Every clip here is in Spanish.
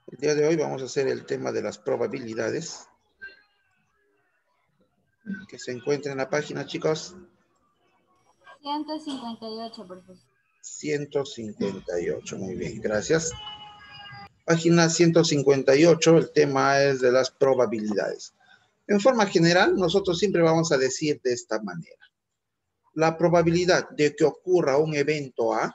El día de hoy vamos a hacer el tema de las probabilidades que se encuentra en la página, chicos. 158, profesor. 158, muy bien, gracias. Página 158, el tema es de las probabilidades. En forma general, nosotros siempre vamos a decir de esta manera. La probabilidad de que ocurra un evento A,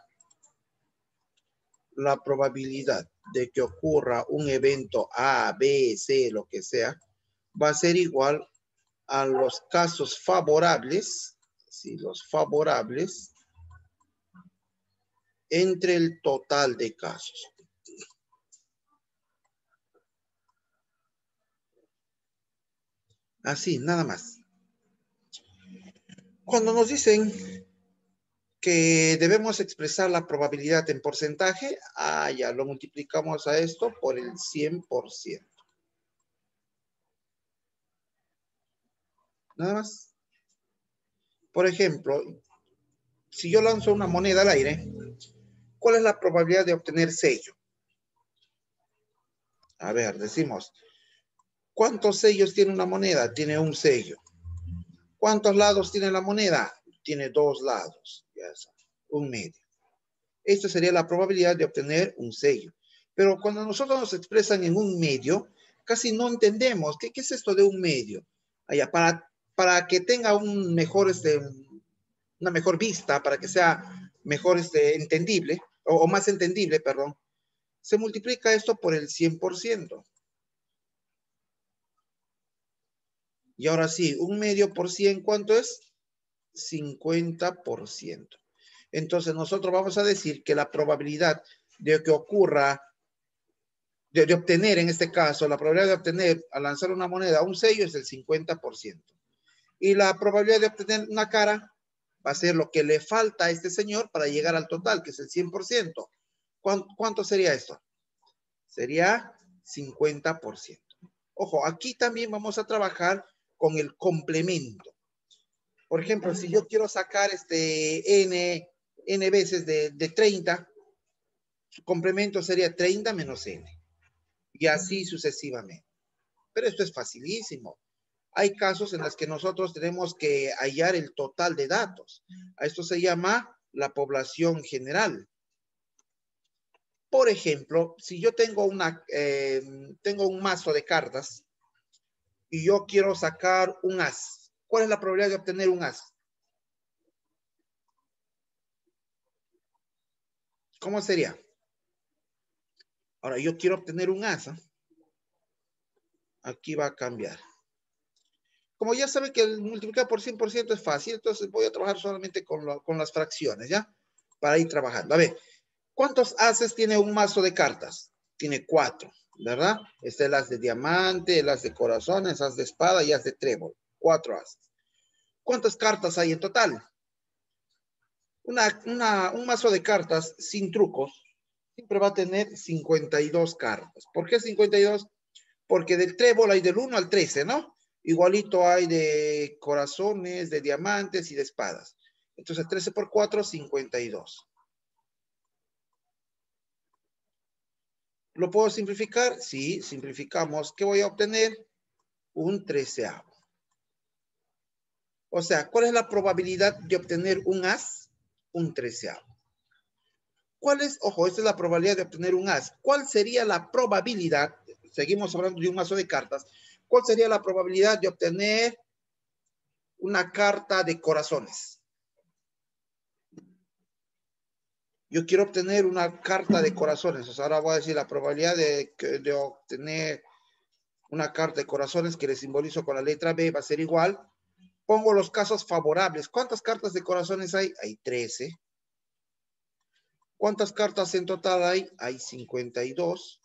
la probabilidad de que ocurra un evento A, B, C, lo que sea, va a ser igual a los casos favorables, ¿sí? Los favorables entre el total de casos. Así, nada más. Cuando nos dicen que debemos expresar la probabilidad en porcentaje, ya lo multiplicamos a esto por el 100%. Nada más. Por ejemplo, si yo lanzo una moneda al aire, ¿cuál es la probabilidad de obtener sello? A ver, decimos, ¿cuántos sellos tiene una moneda? Tiene un sello. ¿Cuántos lados tiene la moneda? Tiene 2 lados, ya está, un medio. Esta sería la probabilidad de obtener un sello. Pero cuando nosotros nos expresan en un medio, casi no entendemos. ¿Qué es esto de un medio? Allá, para que tenga un mejor, una mejor vista, para que sea mejor entendible, o más entendible, perdón, se multiplica esto por el 100%. Y ahora sí, un medio por 100, ¿cuánto es? 50%. Entonces nosotros vamos a decir que la probabilidad de que ocurra, de obtener en este caso, la probabilidad de obtener al lanzar una moneda un sello es el 50%. Y la probabilidad de obtener una cara va a ser lo que le falta a este señor para llegar al total, que es el 100%. ¿Cuánto sería esto? Sería 50%. Ojo, aquí también vamos a trabajar con el complemento. Por ejemplo, si yo quiero sacar n veces de 30, su complemento sería 30 menos n. Y así sucesivamente. Pero esto es facilísimo. Hay casos en los que nosotros tenemos que hallar el total de datos. A esto se llama la población general. Por ejemplo, si yo tengo un mazo de cartas y yo quiero sacar un as, ¿cuál es la probabilidad de obtener un as? ¿Cómo sería? Ahora, yo quiero obtener un as. Aquí va a cambiar. Como ya saben que el multiplicar por 100% es fácil, entonces voy a trabajar solamente con las fracciones, ¿ya? Para ir trabajando. A ver, ¿cuántos ases tiene un mazo de cartas? Tiene 4, ¿verdad? Este es el as de diamante, el as de corazones, as de espada y as de trébol. 4 ases. ¿Cuántas cartas hay en total? Un mazo de cartas sin trucos siempre va a tener 52 cartas. ¿Por qué 52? Porque del trébol hay del 1 al 13, ¿no? Igualito hay de corazones, de diamantes y de espadas. Entonces 13 por 4, 52. ¿Lo puedo simplificar? Sí, simplificamos. ¿Qué voy a obtener? Un 13avo. O sea, ¿cuál es la probabilidad de obtener un as? Un 13avo. ¿Cuál es? Ojo, esta es la probabilidad de obtener un as. ¿Cuál sería la probabilidad? Seguimos hablando de un mazo de cartas. ¿Cuál sería la probabilidad de obtener una carta de corazones? Yo quiero obtener una carta de corazones. O sea, ahora voy a decir la probabilidad de obtener una carta de corazones que le simbolizo con la letra B va a ser igual. Pongo los casos favorables. ¿Cuántas cartas de corazones hay? Hay 13. ¿Cuántas cartas en total hay? Hay 52.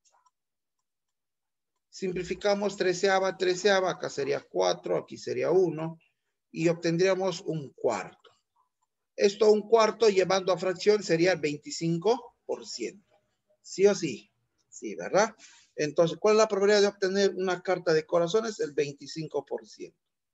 Simplificamos 13ava, 13ava. Acá sería 4, aquí sería 1. Y obtendríamos un cuarto. Esto un cuarto llevando a fracción sería 25%. ¿Sí o sí? Sí, ¿verdad? Entonces, ¿cuál es la probabilidad de obtener una carta de corazones? El 25%.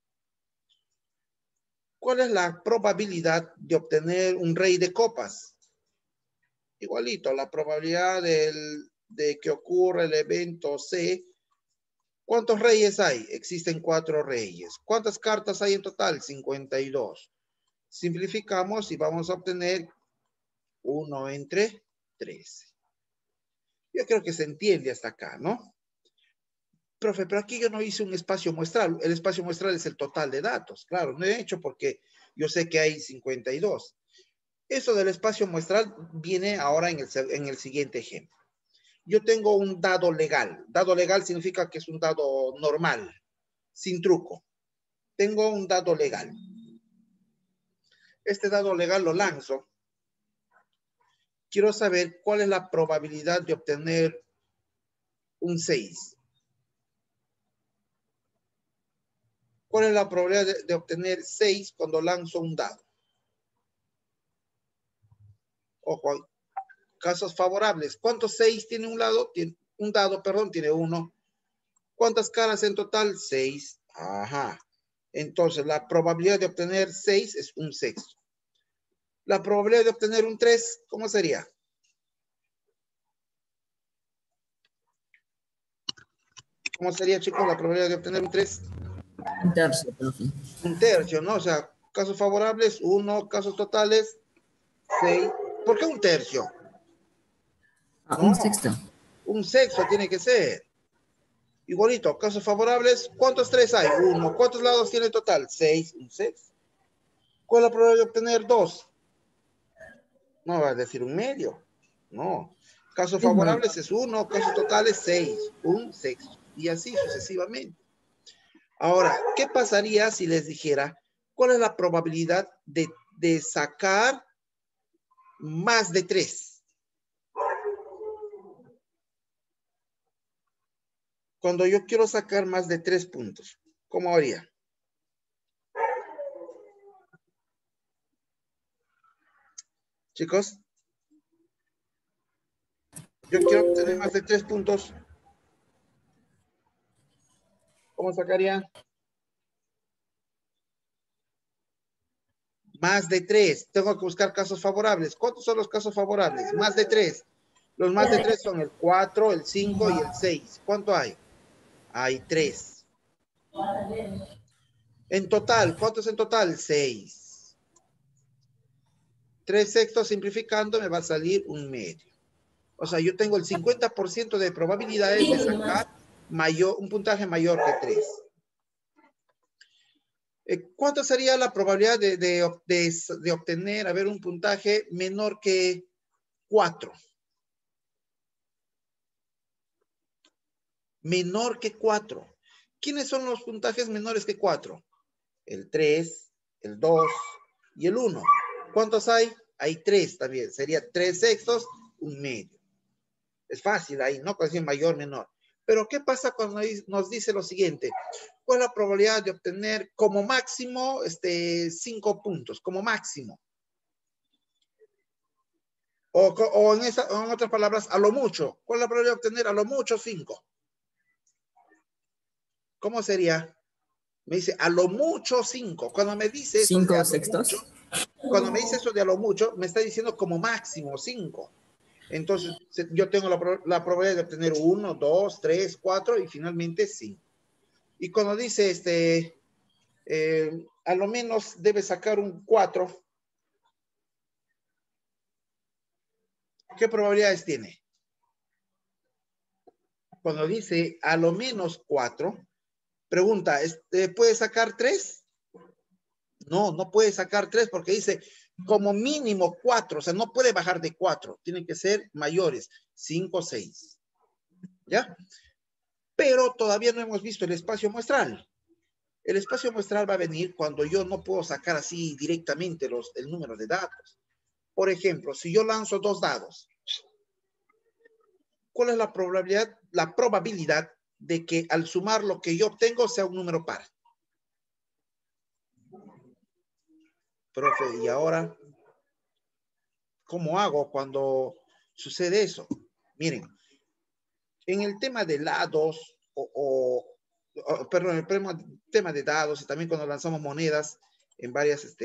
¿Cuál es la probabilidad de obtener un rey de copas? Igualito, la probabilidad de que ocurra el evento C, ¿cuántos reyes hay? Existen 4 reyes. ¿Cuántas cartas hay en total? 52. Simplificamos y vamos a obtener 1 entre 13. Yo creo que se entiende hasta acá, ¿no? Profe, pero aquí yo no hice un espacio muestral. El espacio muestral es el total de datos. Claro, no he hecho porque yo sé que hay 52. Eso del espacio muestral viene ahora en el siguiente ejemplo. Yo tengo un dado legal. Dado legal significa que es un dado normal, sin truco. Tengo un dado legal. Este dado legal lo lanzo. Quiero saber cuál es la probabilidad de obtener un 6. ¿Cuál es la probabilidad de obtener 6 cuando lanzo un dado? Ojo, casos favorables. ¿Cuántos 6 tiene un dado? Un dado, perdón, tiene 1. ¿Cuántas caras en total? 6. Ajá. Entonces, la probabilidad de obtener 6 es un sexto. La probabilidad de obtener un 3, ¿cómo sería? ¿Cómo sería, chicos, la probabilidad de obtener un 3? Un tercio, profe. Un tercio, ¿no? O sea, casos favorables, 1, casos totales, 6. ¿Por qué un tercio? Ah, No, un sexto. un sexto tiene que ser. Igualito, casos favorables, ¿cuántos 3 hay? 1. ¿Cuántos lados tiene en total? 6, un sexto. ¿Cuál es la probabilidad de obtener 2? No va a decir un medio. No. Casos favorables es 1, casos totales 6, un sexto. Y así sucesivamente. Ahora, ¿qué pasaría si les dijera cuál es la probabilidad de sacar más de 3? Cuando yo quiero sacar más de 3 puntos, ¿cómo haría? Chicos, yo quiero obtener más de 3 puntos. ¿Cómo sacaría? Más de 3. Tengo que buscar casos favorables. ¿Cuántos son los casos favorables? Más de 3. Los más de 3 son el 4, el 5 y el 6. ¿Cuánto hay? Hay 3. En total, ¿cuántos en total? 6. 3 sextos simplificando me va a salir un medio. O sea, yo tengo el 50% de probabilidades de sacar un puntaje mayor que 3. ¿Cuánto sería la probabilidad de obtener, a ver, un puntaje menor que 4? Menor que 4. ¿Quiénes son los puntajes menores que 4? El 3, el 2 y el 1. ¿Cuántos hay? Hay 3 también. Sería 3 sextos, un medio. Es fácil ahí, ¿no? Cuando es mayor, menor. Pero ¿qué pasa cuando nos dice lo siguiente? ¿Cuál es la probabilidad de obtener como máximo 5 puntos? Como máximo. O en otras palabras, a lo mucho. ¿Cuál es la probabilidad de obtener a lo mucho 5? ¿Cómo sería? Me dice a lo mucho 5. Cuando me dice eso de a 5 lo sextos. mucho, cuando me dice eso de a lo mucho, me está diciendo como máximo 5. Entonces, yo tengo la probabilidad de obtener 1, 2, 3, 4 y finalmente 5. Y cuando dice a lo menos debe sacar un 4, ¿qué probabilidades tiene? Cuando dice a lo menos 4, pregunta, ¿puede sacar 3? No, no puede sacar 3 porque dice como mínimo 4, o sea, no puede bajar de 4, tienen que ser mayores, 5, 6. ¿Ya? Pero todavía no hemos visto el espacio muestral. El espacio muestral va a venir cuando yo no puedo sacar así directamente el número de datos. Por ejemplo, si yo lanzo 2 dados, ¿cuál es la probabilidad de que al sumar lo que yo obtengo sea un número par? Profe, ¿y ahora cómo hago cuando sucede eso? Miren, en el tema de lados perdón, el tema de dados y también cuando lanzamos monedas en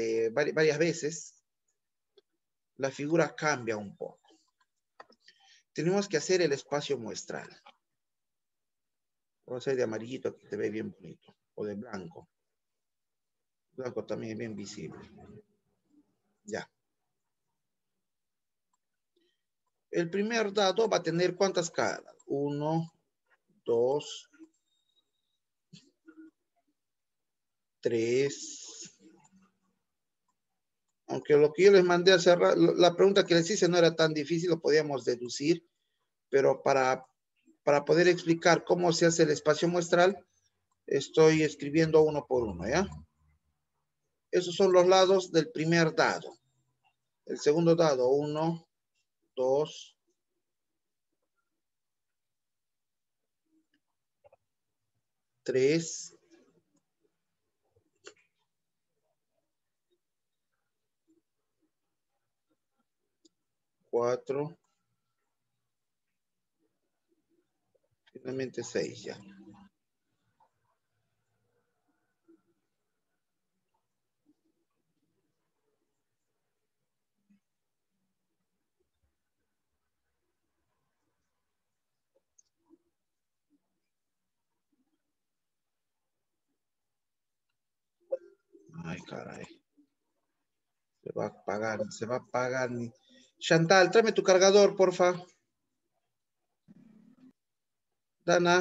varias veces, la figura cambia un poco. tenemos que hacer el espacio muestral. Vamos a hacer de amarillito, que se ve bien bonito. O de blanco. Blanco también es bien visible. Ya. El primer dado va a tener ¿cuántas caras? 1, 2, 3. Aunque lo que yo les mandé a cerrar, la pregunta que les hice no era tan difícil, lo podíamos deducir, pero para poder explicar cómo se hace el espacio muestral, estoy escribiendo uno por uno, ¿ya? Esos son los lados del primer dado. El segundo dado, 1, 2, 3, 4, finalmente 6 ya. Ay, caray. Se va a apagar, se va a apagar. Chantal, tráeme tu cargador, porfa. Dana.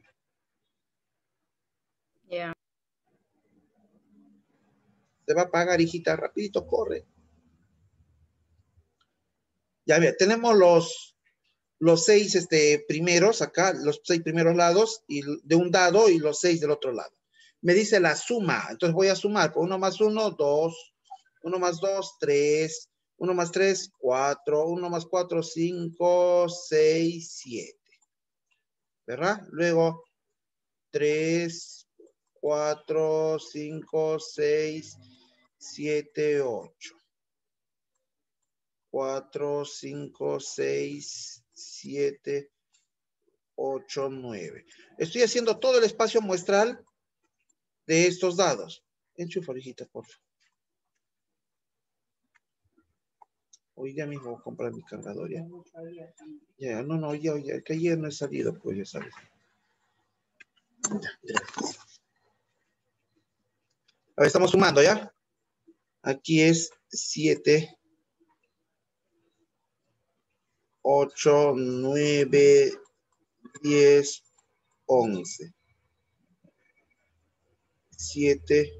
Ya. Se va a apagar, hijita. Rapidito, corre. Ya ve, tenemos los 6 primeros acá, los 6 primeros lados y de un dado y los 6 del otro lado. Me dice la suma, entonces voy a sumar. 1 más 1, 2. 1 más 2, 3. 1 más 3, 4. 1 más 4, 5, 6, 7. ¿Verdad? Luego 3, 4, 5, 6, 7, 8. 4, 5, 6, 7, 8, 9. Estoy haciendo todo el espacio muestral de estos dados. Enchufa, hijita, por favor. Hoy ya mismo voy a comprar mi cargador, ¿ya? Ya, no, ya, que ayer no he salido, pues ya sabes. Ya, gracias. A ver, estamos sumando, ¿ya? Aquí es 7, 8, 9, 10, 11. 7,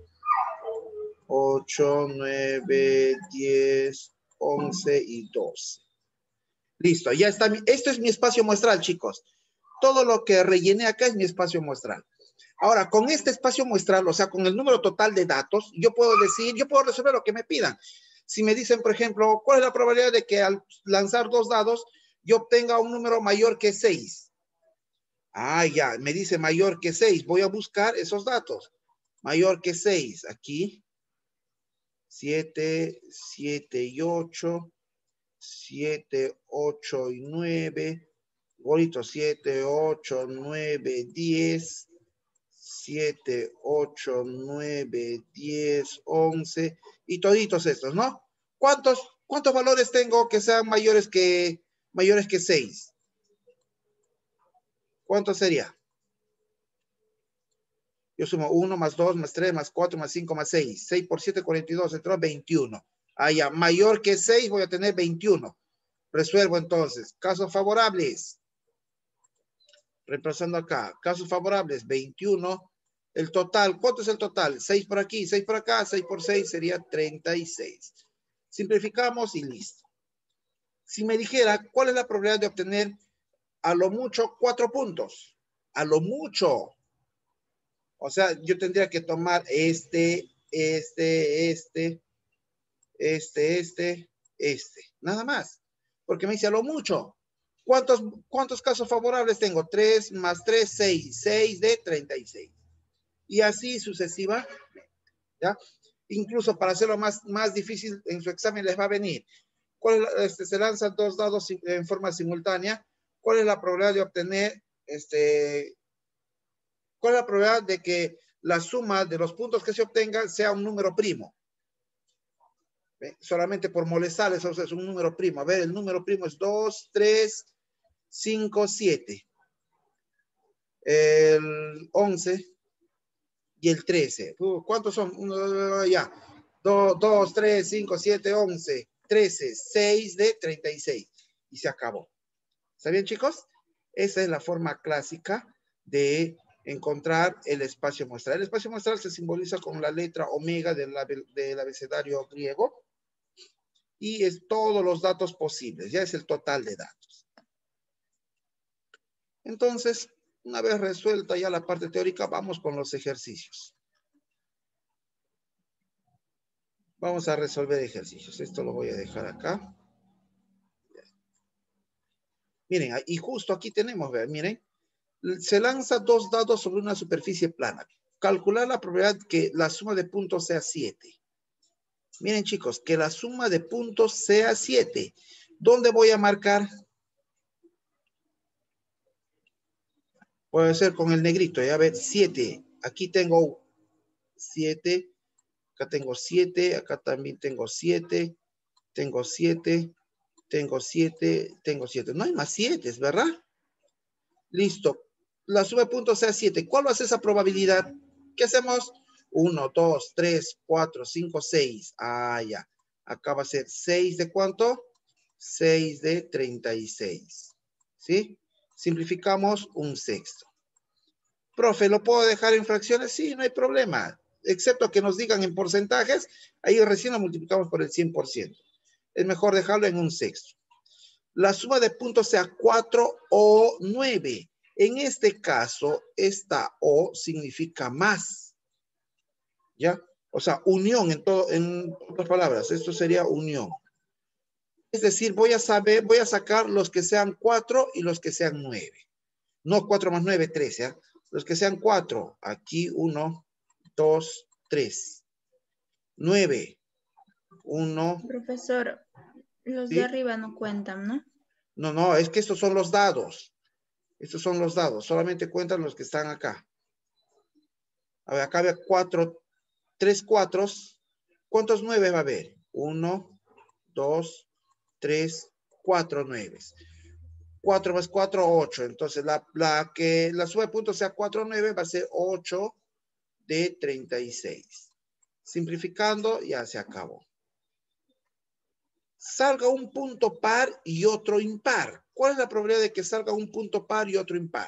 8, 9, 10, 11 y 12. Listo, ya está. Esto es mi espacio muestral, chicos. Todo lo que rellené acá es mi espacio muestral. Ahora, con este espacio muestral, o sea, con el número total de datos, yo puedo resolver lo que me pidan. Si me dicen, por ejemplo, ¿cuál es la probabilidad de que al lanzar 2 dados yo obtenga un número mayor que 6? Ah, ya, me dice mayor que 6. Voy a buscar esos datos. Mayor que 6, aquí. 7, 7 y 8. 7, 8 y 9. Bonito, 7, 8, 9, 10. 7, 8, 9, 10, 11. Y toditos estos, ¿no? ¿Cuántos valores tengo que sean mayores que 6? ¿Cuánto sería? Yo sumo 1 más 2 más 3 más 4 más 5 más 6. 6 por 7, 42. Entonces 21. Ah, ya. Mayor que 6 voy a tener 21. Resuelvo entonces. Casos favorables. Reemplazando acá. Casos favorables. 21. El total. ¿Cuánto es el total? 6 por aquí, 6 por acá. 6 por 6 sería 36. Simplificamos y listo. Si me dijera, ¿cuál es la probabilidad de obtener a lo mucho 4 puntos? A lo mucho. O sea, yo tendría que tomar este. Nada más. Porque me dice a lo mucho. ¿Cuántos casos favorables tengo? 3 más 3, 6. 6 de 36. Y así sucesiva. ¿Ya? Incluso para hacerlo más difícil en su examen les va a venir. Se lanzan 2 dados en forma simultánea. ¿Cuál es la probabilidad de obtener cuál es la probabilidad de que la suma de los puntos que se obtengan sea un número primo? ¿Ve? Solamente por molestar, eso es un número primo. A ver, el número primo es 2, 3, 5, 7. El 11 y el 13. ¿Cuántos son? Ya. 2, 3, 5, 7, 11, 13, 6 de 36. Y se acabó. ¿Está bien, chicos? Esa es la forma clásica de encontrar el espacio muestral. El espacio muestral se simboliza con la letra omega del abecedario griego y es todos los datos posibles. Ya es el total de datos. Entonces, una vez resuelta ya la parte teórica, vamos con los ejercicios. Vamos a resolver ejercicios. Esto lo voy a dejar acá. Miren, y justo aquí tenemos, vean, miren. Se lanza 2 dados sobre una superficie plana. Calcular la probabilidad que la suma de puntos sea 7. Miren, chicos, que la suma de puntos sea 7. ¿Dónde voy a marcar? Puede ser con el negrito. Ya ver, 7. Aquí tengo 7. Acá tengo 7. Acá también tengo 7. Tengo 7. Tengo 7. Tengo 7. No hay más 7, ¿verdad? Listo. La suma de puntos sea 7. ¿Cuál va a ser esa probabilidad? ¿Qué hacemos? 1, 2, 3, 4, 5, 6. Ah, ya. Acá va a ser 6 de ¿cuánto? 6 de 36. ¿Sí? Simplificamos un sexto. Profe, ¿lo puedo dejar en fracciones? Sí, no hay problema. Excepto que nos digan en porcentajes, ahí recién lo multiplicamos por el 100%. Es mejor dejarlo en un sexto. La suma de puntos sea 4 o 9. En este caso, esta O significa más. ¿Ya? O sea, unión en otras palabras. Esto sería unión. Es decir, voy a sacar los que sean 4 y los que sean 9. No 4 más 9, 3, ¿ya? Los que sean 4. Aquí 1, 2, 3. 9. 1. Profesor, los de ¿Sí? arriba no cuentan, ¿no? No, es que estos son los dados. Estos son los dados. Solamente cuentan los que están acá. A ver, acá había 3 cuatros. ¿Cuántos 9 va a haber? 1, 2, 3, 4 9. 4 más 4, 8. Entonces, la suma de puntos sea 4, 9 va a ser 8 de 36. Simplificando, ya se acabó. Salga un punto par y otro impar. ¿Cuál es la probabilidad de que salga un punto par y otro impar?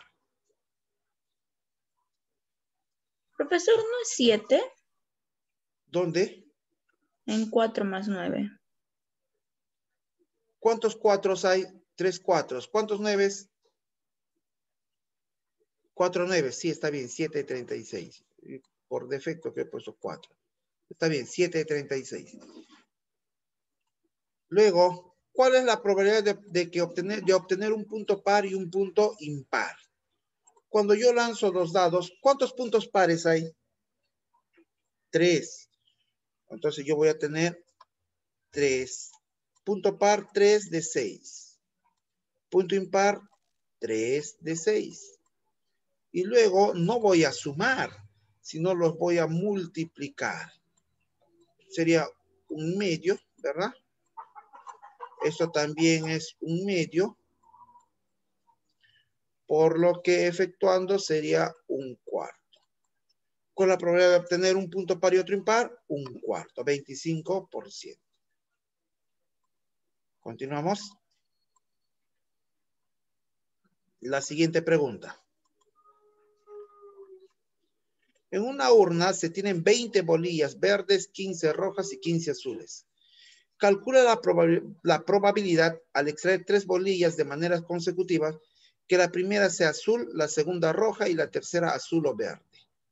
Profesor, ¿no es 7? ¿Dónde? En 4 más 9. ¿Cuántos cuatros hay? 3 cuatros. ¿Cuántos nueves? 4 nueves. Sí, está bien. 7 de 36. Por defecto que he puesto 4. Está bien. 7 de 36. Luego, ¿cuál es la probabilidad de obtener un punto par y un punto impar? Cuando yo lanzo los dados, ¿cuántos puntos pares hay? 3. Entonces yo voy a tener 3. Punto par, 3 de 6. Punto impar, 3 de 6. Y luego no voy a sumar, sino los voy a multiplicar. Sería un medio, ¿verdad? Esto también es un medio. Por lo que efectuando sería un cuarto. Con la probabilidad de obtener un punto par y otro impar, un cuarto, 25%. Continuamos. La siguiente pregunta. En una urna se tienen 20 bolillas verdes, 15 rojas y 15 azules. Calcula la probabilidad al extraer 3 bolillas de manera consecutiva que la primera sea azul, la segunda roja y la tercera azul o verde.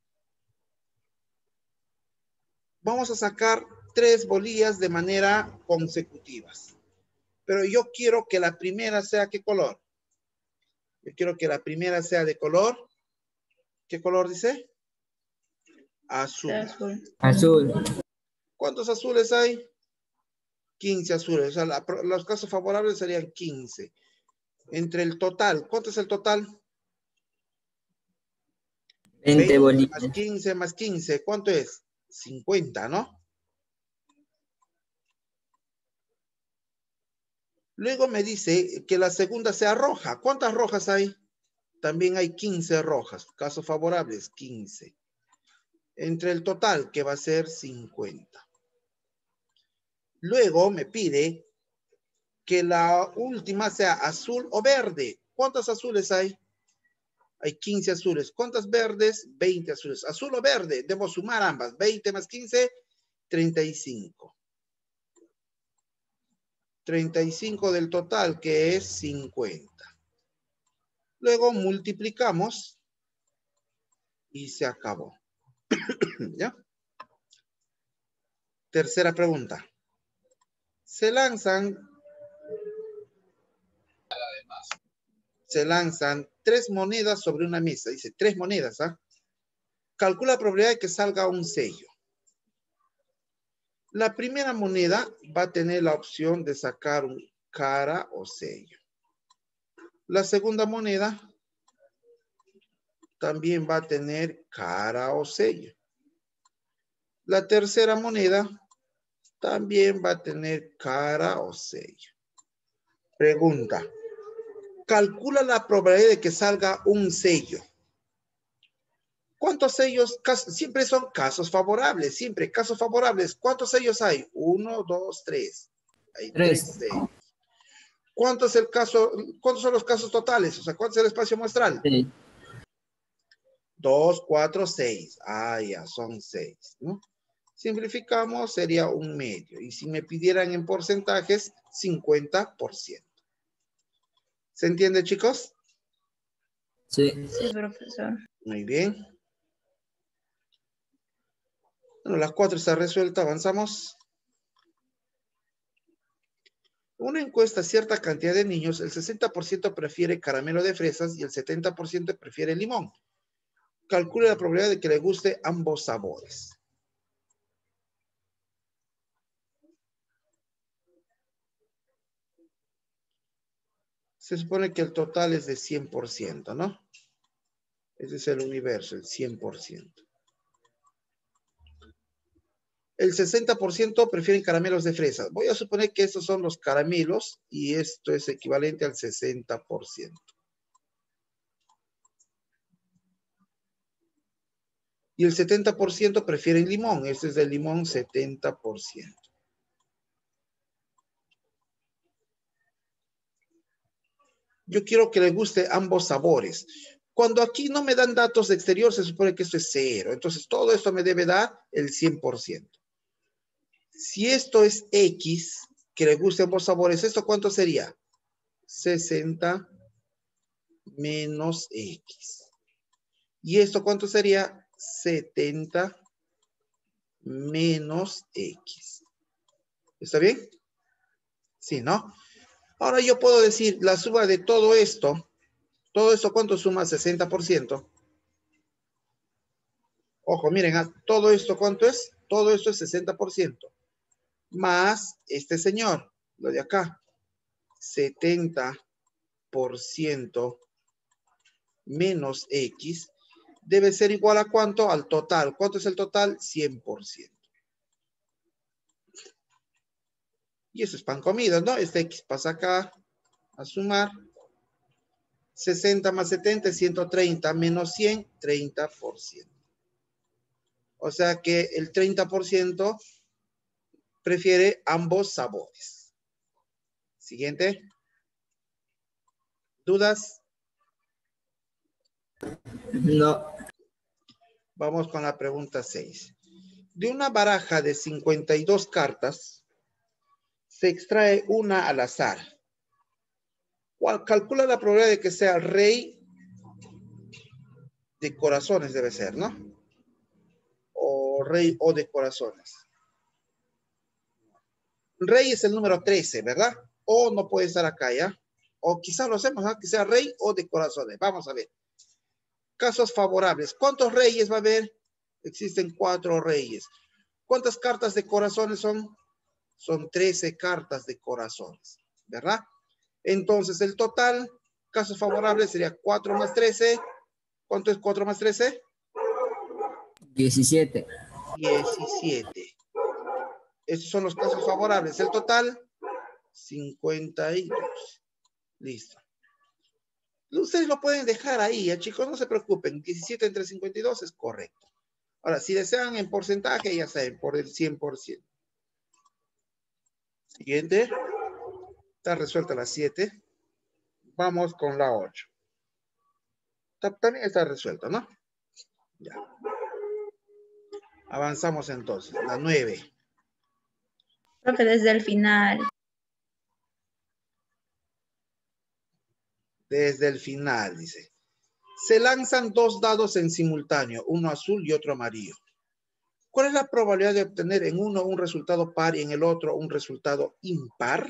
Vamos a sacar 3 bolillas de manera consecutivas. Pero yo quiero que la primera sea ¿qué color? Yo quiero que la primera sea de color. ¿Qué color dice? Azul. Azul. ¿Cuántos azules hay? 15 azules. O sea, los casos favorables serían 15. Entre el total, ¿cuánto es el total? 20 bolillas. Más 15 más 15. ¿Cuánto es? 50, ¿no? Luego me dice que la segunda sea roja. ¿Cuántas rojas hay? También hay 15 rojas. Casos favorables, 15. Entre el total, que va a ser 50. Luego me pide que la última sea azul o verde. ¿Cuántos azules hay? Hay 15 azules. ¿Cuántas verdes? 20 azules. Azul o verde, debo sumar ambas. 20 más 15, 35. 35 del total, que es 50. Luego multiplicamos y se acabó. ¿Ya? Tercera pregunta. Se lanzan 3 monedas sobre una mesa. Dice 3 monedas, ¿ah? Calcula la probabilidad de que salga un sello. La primera moneda va a tener la opción de sacar un cara o sello. La segunda moneda también va a tener cara o sello. La tercera moneda también va a tener cara o sello. Pregunta. Calcula la probabilidad de que salga un sello. ¿Cuántos sellos? Siempre son casos favorables, siempre casos favorables. ¿Cuántos sellos hay? 1, 2, 3. Hay 3 sellos. ¿Cuántos son los casos totales? O sea, ¿cuánto es el espacio muestral? Sí. 2, 4, 6. Ah, ya, son 6, ¿no? Simplificamos, sería un medio. Y si me pidieran en porcentajes, 50%. ¿Se entiende, chicos? Sí. Sí, profesor. Muy bien. Bueno, la 4 está resuelta, avanzamos. Una encuesta a cierta cantidad de niños, el 60% prefiere caramelo de fresas y el 70% prefiere limón. Calcule la probabilidad de que le guste ambos sabores. Se supone que el total es de 100%, ¿no? Ese es el universo, el 100%. El 60% prefieren caramelos de fresa. Voy a suponer que estos son los caramelos y esto es equivalente al 60%. Y el 70% prefieren limón. Este es del limón 70%. Yo quiero que le guste ambos sabores. Cuando aquí no me dan datos de exterior, se supone que esto es 0. Entonces, todo esto me debe dar el 100%. Si esto es X, que le guste ambos sabores, ¿esto cuánto sería? 60 menos X. ¿Y esto cuánto sería? 70 menos X. ¿Está bien? Sí, ¿no? Ahora yo puedo decir la suma de todo esto ¿cuánto suma? 60%. Ojo, miren, todo esto ¿cuánto es? Todo esto es 60%. Más este señor, lo de acá, 70% menos X, debe ser igual a ¿cuánto? Al total. ¿Cuánto es el total? 100%. Y eso es pan comido, ¿no? Este X pasa acá a sumar. 60 más 70 es 130 menos 100, 30%. O sea que el 30% prefiere ambos sabores. Siguiente. ¿Dudas? No. Vamos con la pregunta 6. De una baraja de 52 cartas, se extrae una al azar. Calcula la probabilidad de que sea rey de corazones, debe ser, ¿no? O rey o de corazones. Rey es el número 13, ¿verdad? O no puede estar acá, ¿ya? O quizás lo hacemos, ¿no? Que sea rey o de corazones. Vamos a ver. Casos favorables. ¿Cuántos reyes va a haber? Existen 4 reyes. ¿Cuántas cartas de corazones son? Son 13 cartas de corazones, ¿verdad? Entonces, el total, casos favorables, sería 4 más 13. ¿Cuánto es 4 más 13? 17. 17. Estos son los casos favorables. El total, 52. Listo. Ustedes lo pueden dejar ahí, ya, chicos, no se preocupen. 17 entre 52 es correcto. Ahora, si desean en porcentaje, ya saben, por el 100%. Siguiente. Está resuelta la 7. Vamos con la 8. También está resuelta, ¿no? Ya. Avanzamos entonces. La 9. Profe, desde el final. Desde el final, dice. Se lanzan 2 dados en simultáneo, uno azul y otro amarillo. ¿Cuál es la probabilidad de obtener en uno un resultado par y en el otro un resultado impar?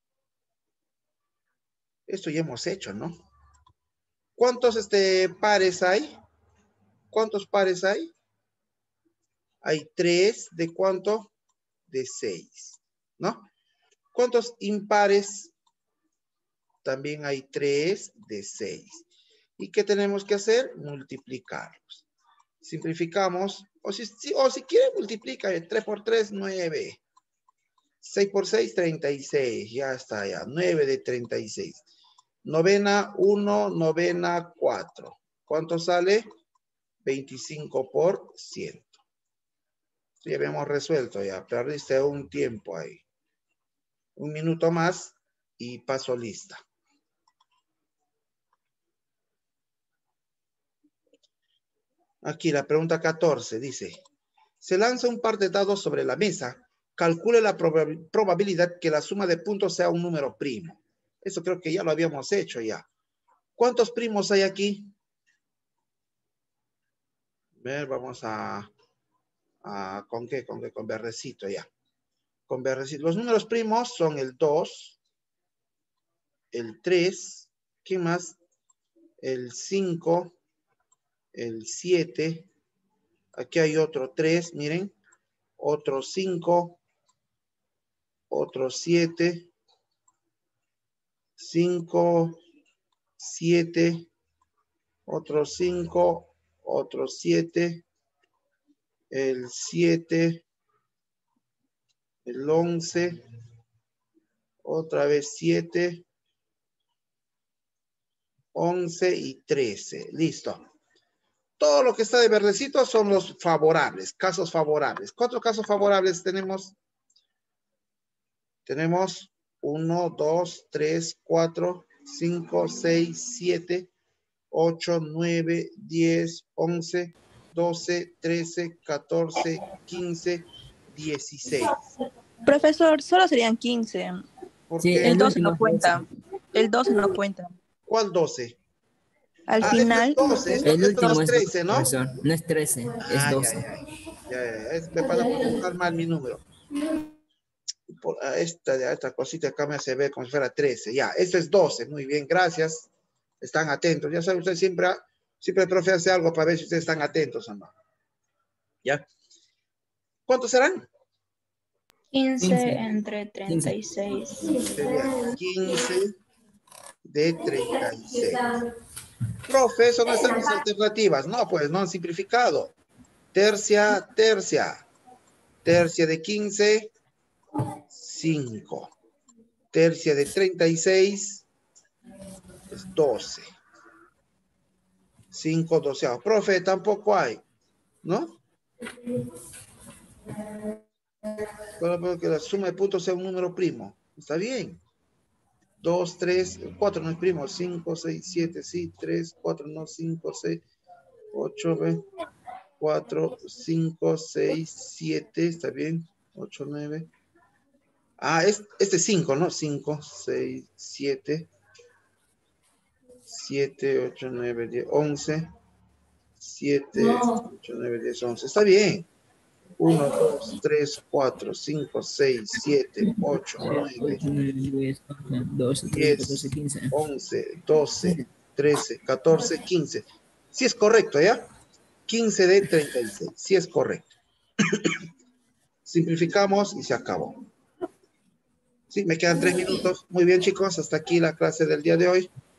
Esto ya hemos hecho, ¿no? ¿Cuántos pares hay? ¿Cuántos pares hay? Hay 3, ¿de cuánto? De 6, ¿no? ¿Cuántos impares? También hay 3 de 6. ¿Y qué tenemos que hacer? Multiplicarlos. Simplificamos, o si quieren multiplica, 3 por 3, 9. 6 por 6, 36. Ya está, ya. 9 de 36. Novena 1, novena 4. ¿Cuánto sale? 25%. Ya habíamos resuelto, ya. Perdiste un tiempo ahí. Un minuto más y paso lista. Aquí la pregunta 14 dice, se lanza un par de dados sobre la mesa, calcule la probabilidad que la suma de puntos sea un número primo. Eso creo que ya lo habíamos hecho ya. ¿Cuántos primos hay aquí? A ver, vamos ¿con qué? Con verdecito ya. Con verdecito. Los números primos son el 2, el 3, ¿qué más? El 5, el 7, aquí hay otro 3, miren, otro 5, otro 7, 5, 7, otro 5, otro 7, el 7, el 11, otra vez 7, 11 y 13. Listo. Todo lo que está de verdecito son los favorables, casos favorables. ¿Cuántos casos favorables tenemos? Tenemos 1, 2, 3, 4, 5, 6, 7, 8, 9, 10, 11, 12, 13, 14, 15, 16. Profesor, solo serían 15. ¿Por Sí, qué? El el 12 último no es cuenta. El 12 no cuenta. ¿Cuál 12? Al Este es final, 12, esto El no último es es 13, ¿no? profesor. No es 13, es Ah, 12. ya. Me pasa por buscar mal mi número. Esta cosita acá me hace ver como si fuera 13. Ya, esto es 12. Muy bien, gracias. Están atentos. Ya saben, ustedes siempre el profe hace algo para ver si ustedes están atentos o no. ¿Ya? ¿Cuántos serán? 15 15. entre 36. Sería 15 de 36. Profe, eso no están mis alternativas. No, pues no han simplificado. Tercia. Tercia de 15, 5. Tercia de 36 es 12. 5 doceavos. Profe, tampoco hay, ¿no? Solo que la suma de puntos sea un número primo. Está bien. 2, 3, 4 no es primo. 5, 6, 7, sí. 3, 4, no. 5, 6, 8, 4, 5, 6, 7. Está bien. 8, 9. Ah, este es 5, ¿no? 5, 6, 7. 7, 8, 9, 10, 11. 7, 8, 9, 10, 11. Está bien. 1, 2, 3, 4, 5, 6, 7, 8, 9, 8, 9, 10, 11, 12, 13, 14, 10, 15. 11, 12, 13, 14, 15. Sí es correcto, ¿ya? 15 de 36. Sí es correcto. Simplificamos y se acabó. Sí, me quedan 3 minutos. Muy bien, chicos. Hasta aquí la clase del día de hoy.